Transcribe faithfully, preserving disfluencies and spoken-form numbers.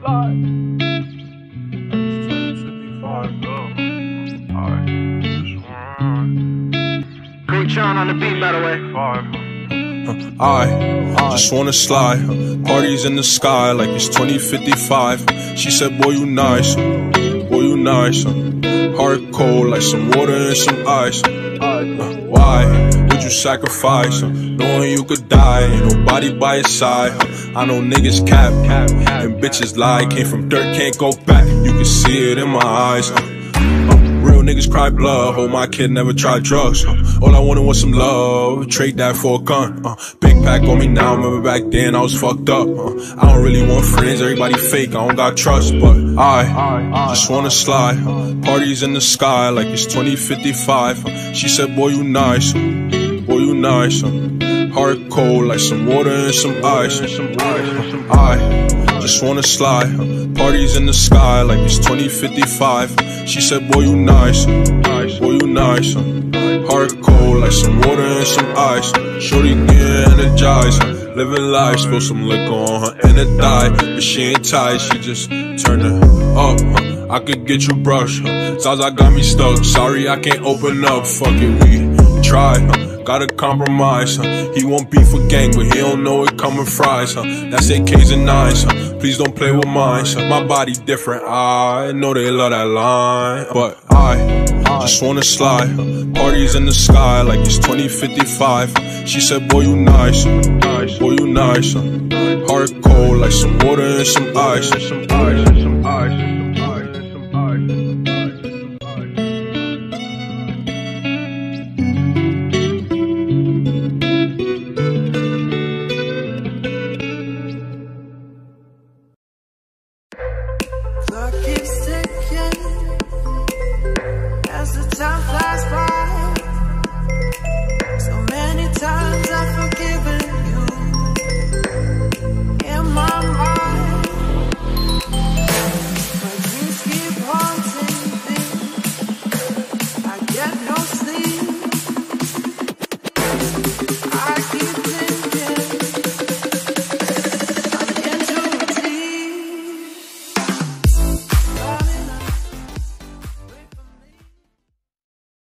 slide. It's twenty fifty-five, bro. Alright. Great Sean on the beat, by the way. I just wanna slide, parties in the sky like it's twenty fifty-five. She said, boy, you nice, boy, you nice. Heart cold like some water and some ice. Why would you sacrifice, knowing you could die, ain't nobody by your side? I know niggas cap, and bitches lie. Came from dirt, can't go back, you can see it in my eyes. Real niggas cry blood, hope my kid never tried drugs. All I wanted was some love, trade that for a gun. uh, Big pack on me now, remember back then I was fucked up. uh, I don't really want friends, everybody fake, I don't got trust. But I just wanna slide, parties in the sky like it's twenty fifty-five. She said, boy, you nice, boy, you nice. Heart cold like some water and some ice. I just wanna slide, parties in the sky like it's twenty fifty-five. She said, boy, you nice, boy, you nice. Heart cold like some water and some ice. Shorty getting energized, living life, spill some liquor on her and it died. But she ain't tight, she just turned it up. I could get you brushed, Zaza got me stuck. Sorry I can't open up, fuck it, we try. Gotta compromise, huh? He won't beef with gang, but he don't know it coming fries, huh? That's A Ks and nines, huh? Please don't play with mine, huh? My body different, I know they love that line. But I just wanna slide, huh? Parties in the sky like it's twenty fifty-five. She said, boy, you nice, boy, you nice. huh? Heart cold like some water and some ice.